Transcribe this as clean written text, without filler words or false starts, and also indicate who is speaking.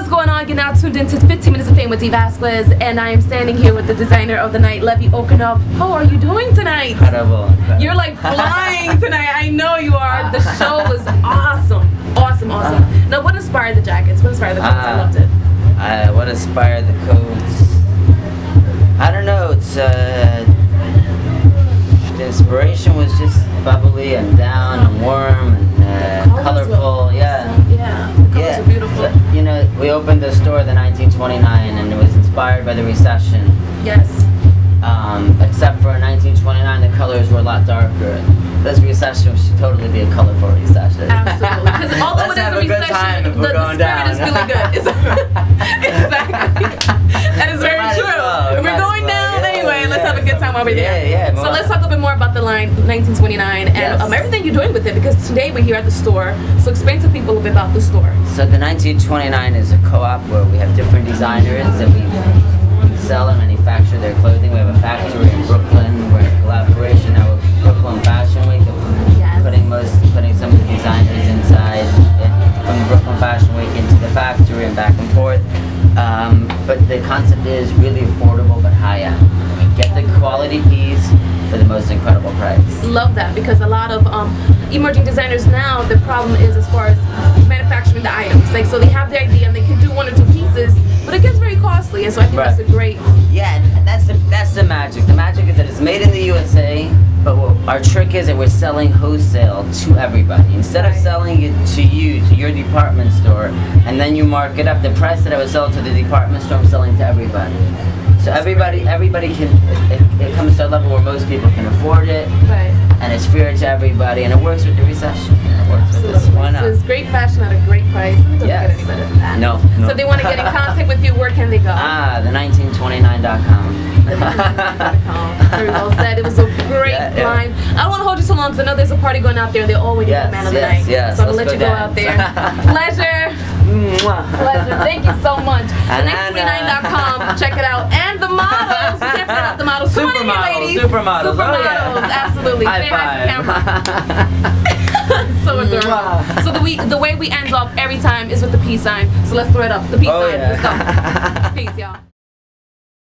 Speaker 1: What's going on? You're now tuned into 15 Minutes of Fame with Dee Vazquez, and I am standing here with the designer of the night, Levi Okunov. How are you doing tonight?
Speaker 2: Incredible.
Speaker 1: You're like flying tonight. I know you are. The show was awesome. Awesome. Now, what inspired the jackets? What inspired the coats? I loved it.
Speaker 2: What inspired the coats? I don't know. It's the inspiration was just bubbly and down and warm and colorful. Yeah.
Speaker 1: The colors are beautiful.
Speaker 2: You know, we opened the store in 1929, and it was inspired by the recession.
Speaker 1: Yes.
Speaker 2: Except for in 1929, the colors were a lot darker. This recession should totally be a colorful recession.
Speaker 1: Absolutely. Because although it is a recession, the spirit is really good. Exactly. That is very true. If we're going down anyway, let's have a good time over there.
Speaker 2: Yeah.
Speaker 1: So let's talk a little bit more about the line 1929 and everything you're doing with it, because today we're here at the store. So explain to people a little bit about the store.
Speaker 2: So the 1929 is a co-op where we have different designers that we sell and manufacture their clothing. We have a factory in Brooklyn. We're in collaboration now with Brooklyn Fashion Week, putting some of the designers inside from the Brooklyn Fashion Week into the factory and back and forth. But the concept is really affordable but high-end. Get the quality piece for the most incredible price.
Speaker 1: Love that, because a lot of emerging designers now, the problem is as far as manufacturing the items. Like, so they have the idea and they can do one or two pieces, but it gets very costly, and so I think that's a great...
Speaker 2: Yeah, and that's the magic. The magic is that it's made in the USA, but our trick is that we're selling wholesale to everybody. Instead of selling it to you, to your department store, and then you mark it up, the price that I would sell to the department store, I'm selling to everybody. So everybody can, it comes to a level where most people can afford it, and it's fair to everybody, and it works with the recession. It works with this. Why not?
Speaker 1: So it's great fashion at a great price. It doesn't get any better than that.
Speaker 2: No.
Speaker 1: So if they want to get in contact with you, where can they go?
Speaker 2: The1929.com.
Speaker 1: Very well said. It was a great line. I don't want to hold you so long, because I know there's a party going out there and they're all waiting for the man of the night. So I'm going to let you go out there. Pleasure. Pleasure. Thank you so much. The1929.com. Check it out. And the models. We can't forget about the models.
Speaker 2: Supermodels.
Speaker 1: Supermodels. Absolutely.
Speaker 2: High
Speaker 1: five. So adorable. So the way we end off every time is with the peace sign. So let's throw it up. The peace sign. Let's go. Peace, y'all.